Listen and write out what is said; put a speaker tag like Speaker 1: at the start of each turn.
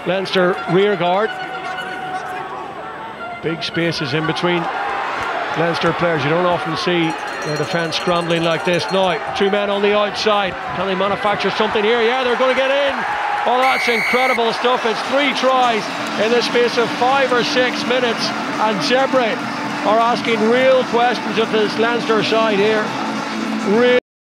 Speaker 1: Leinster rear guard. Big spaces in between Leinster players. You don't often see their defence scrambling like this. Now, two men on the outside. Can they manufacture something here? Yeah, they're going to get in. Oh, that's incredible stuff. It's 3 tries in the space of 5 or 6 minutes. And Zebre are asking real questions of this Leinster side here. Real